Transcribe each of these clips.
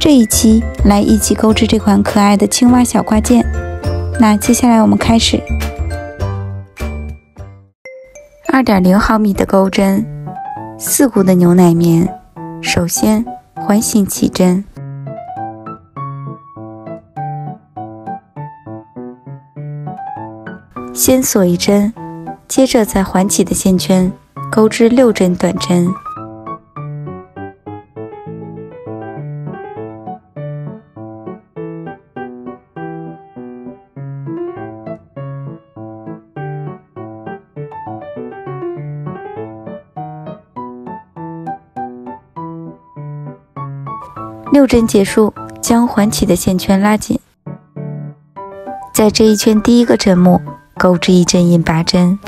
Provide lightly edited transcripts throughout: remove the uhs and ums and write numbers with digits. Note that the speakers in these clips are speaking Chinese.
这一期来一起钩织这款可爱的青蛙小挂件。那接下来我们开始。2.0毫米的钩针，4股的牛奶棉。首先环形起针，先锁一针，接着在环起的线圈钩织6针短针。6针结束，将环起的线圈拉紧，在这一圈第一个针目钩织1针引拔针，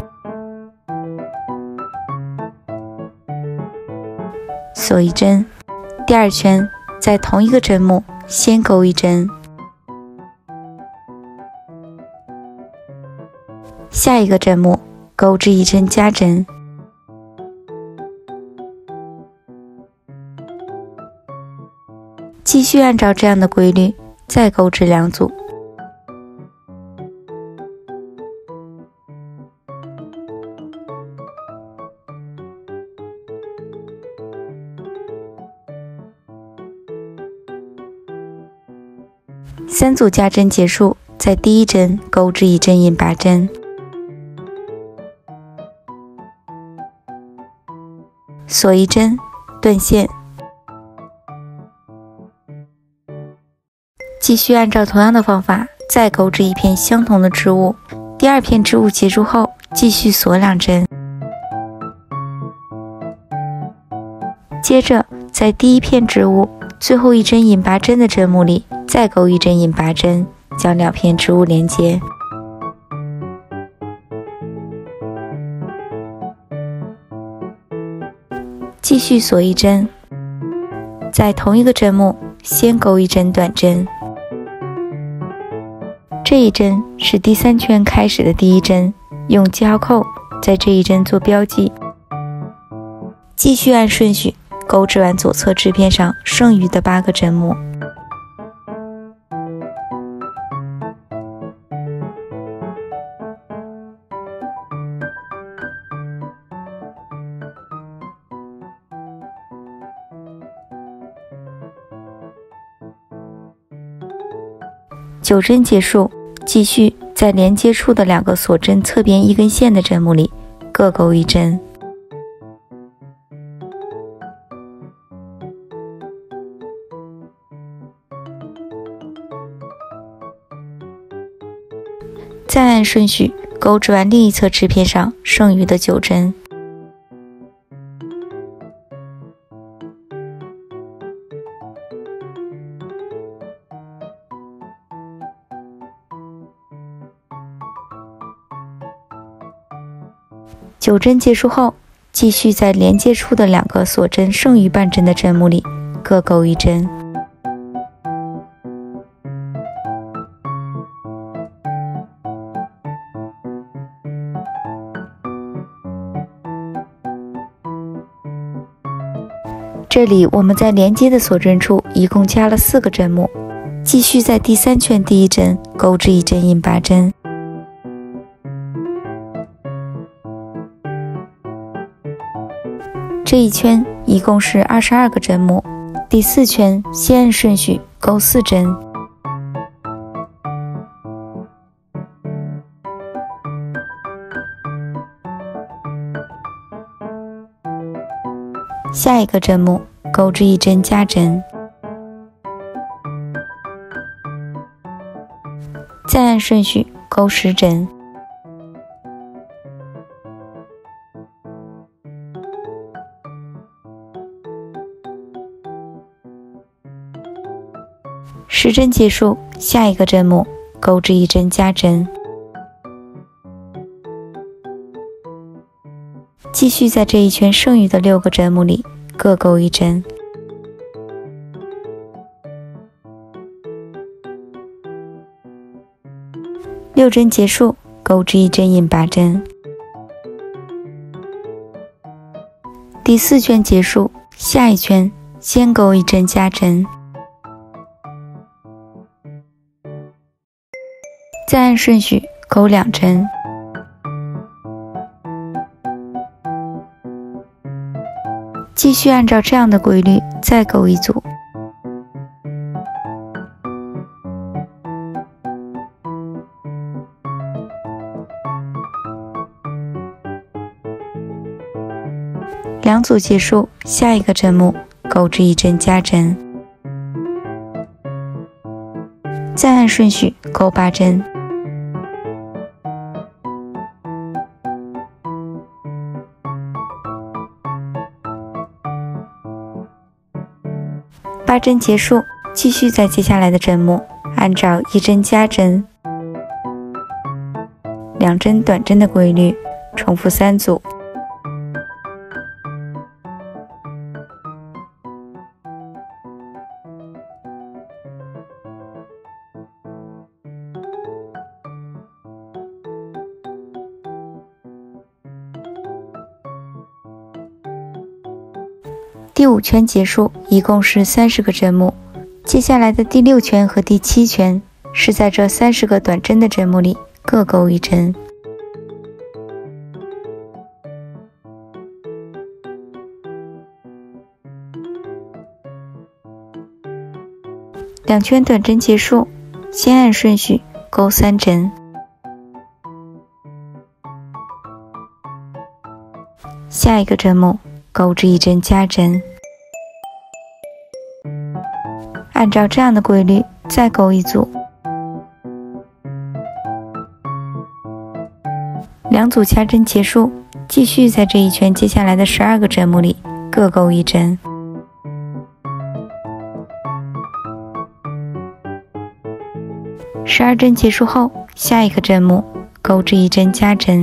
锁1针。第二圈在同一个针目先钩1针，下一个针目钩织1针加针，继续按照这样的规律再钩织2组。3组加针结束，在第一针钩织1针引拔针，锁1针，断线。继续按照同样的方法再钩织1片相同的织物，第2片织物结束后继续锁2针，接着在第1片织物最后1针引拔针的针目里再钩1针引拔针，将2片织物连接。继续锁1针，在同一个针目先钩1针短针，这一针是第3圈开始的第1针，用记号扣在这一针做标记。继续按顺序钩织完左侧织片上剩余的8个针目。9针结束，继续在连接处的2个锁针侧边1根线的针目里各钩1针。再按顺序钩织完另一侧织片上剩余的9针。9针结束后，继续在连接处的2个锁针剩余半针的针目里各钩1针。这里我们在连接的锁针处一共加了4个针目，继续在第3圈第1针钩织1针引拔针。这一圈一共是22个针目，第4圈先按顺序钩4针，下一个针目钩织1针加针，再按顺序钩10针。10针结束，下一个针目钩织1针加针，继续在这一圈剩余的6个针目里各钩1针。6针结束，钩织1针引拔针。第4圈结束，下一圈先钩1针加针， 再按顺序钩2针，继续按照这样的规律再钩一组。2组结束，下一个针目钩至1针加针，再按顺序钩8针，8针结束，继续在接下来的针目按照1针加针、2针短针的规律重复3组。第5圈结束，一共是30个针目。接下来的第6圈和第7圈是在这30个短针的针目里各钩1针。2圈短针结束，先按顺序钩3针，下一个针目钩至1针加针，按照这样的规律再钩一组。2组掐针结束，继续在这一圈接下来的12个针目里各钩1针。12针结束后，下一个针目钩至1针加针，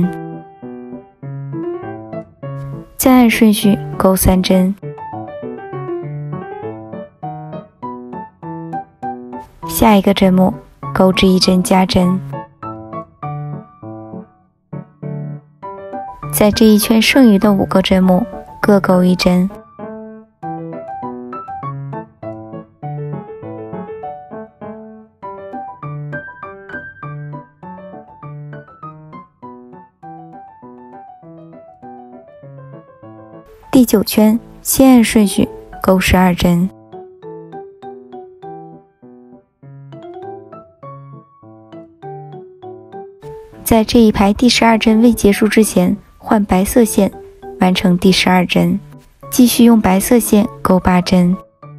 再按顺序钩3针，下一个针目钩至1针加针，在这一圈剩余的5个针目各钩1针。第9圈先按顺序钩12针，在这一排第12针未结束之前换白色线完成第12针，继续用白色线钩8针。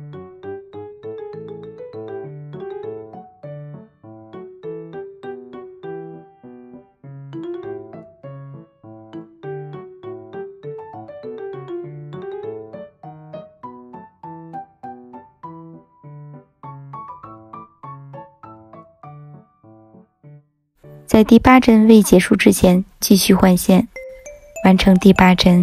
在第8针未结束之前继续换线，完成第8针。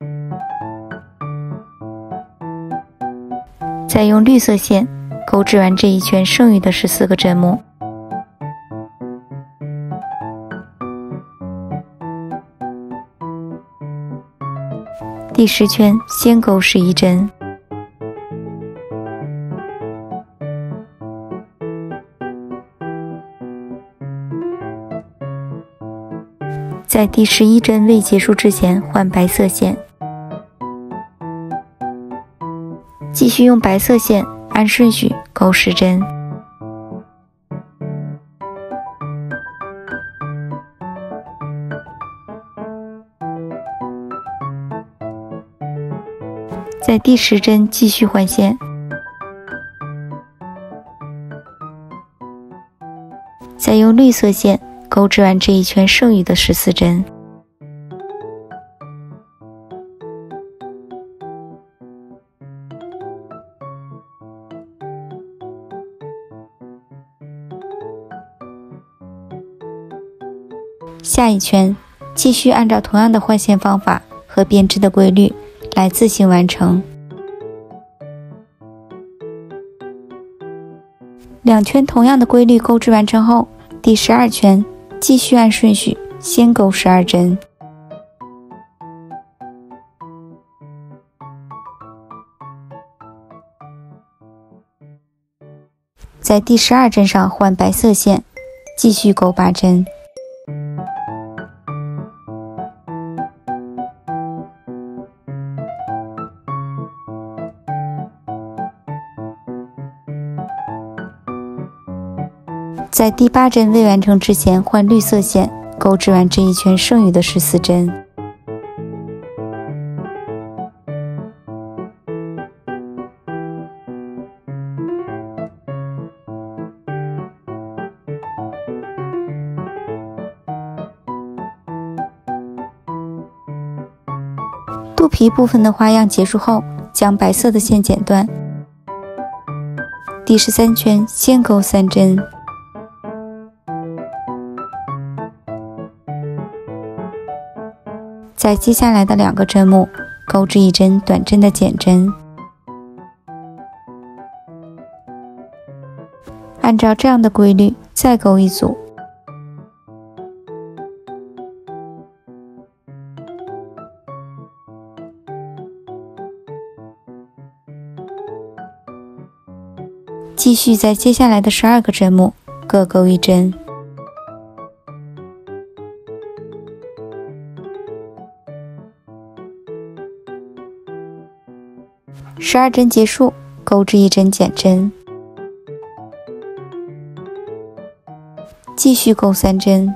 再用绿色线钩织完这一圈剩余的14个针目。第10圈先钩11针，在第11针未结束之前换白色线，继续用白色线按顺序钩10针，在第10针继续换线，再用绿色线钩织完这一圈剩余的14针。下一圈继续按照同样的换线方法和编织的规律来自行完成。2圈同样的规律钩织完成后，第12圈继续按顺序先钩12针，在第12针上换白色线， 继续钩8针。在第8针未完成之前换绿色线，钩织完这一圈剩余的14针。肚皮部分的花样结束后，将白色的线剪断。第13圈先钩3针。在接下来的2个针目，钩织1针短针的减针。按照这样的规律，再钩一组。继续在接下来的12个针目各钩1针。12针结束，钩织1针减针，继续钩3针，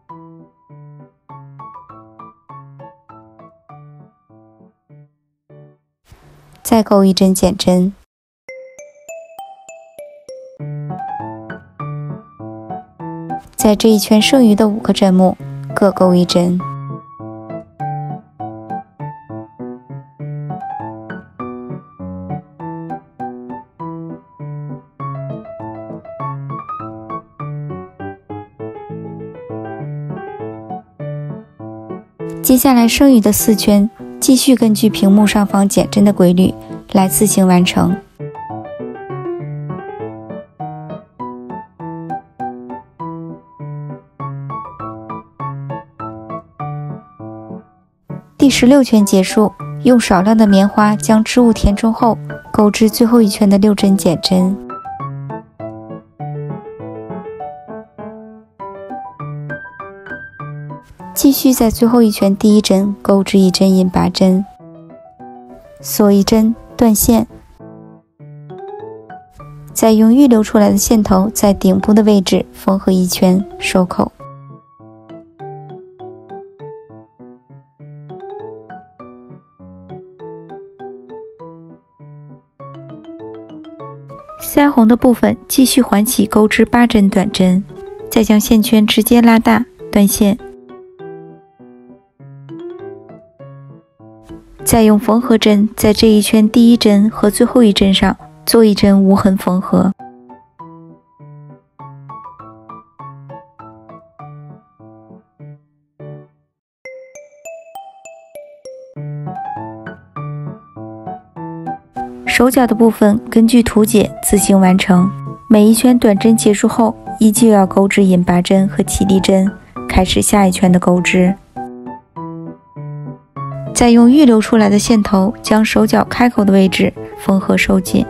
再钩1针减针，在这一圈剩余的5个针目各钩1针。接下来剩余的4圈，继续根据屏幕上方减针的规律来自行完成。第16圈结束，用少量的棉花将织物填充后，钩织最后1圈的6针减针。继续在最后1圈第1针钩织1针引8针，锁1针断线，再用预留出来的线头在顶部的位置缝合1圈收口。腮红的部分继续环起钩织8针短针，再将线圈直接拉大断线。再用缝合针在这一圈第1针和最后1针上做1针无痕缝合。手脚的部分根据图解自行完成。每一圈短针结束后，依旧要钩织引8针和起立针，开始下一圈的钩织。再用预留出来的线头将手脚开口的位置缝合收紧。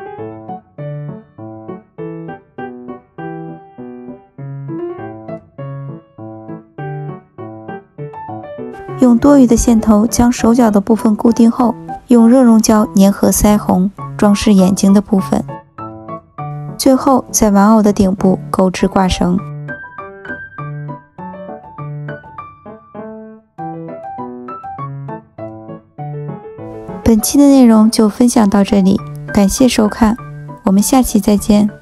用多余的线头将手脚的部分固定后，用热熔胶粘合腮红，装饰眼睛的部分。最后在玩偶的顶部钩织挂绳。本期的内容就分享到这里，感谢收看，我们下期再见。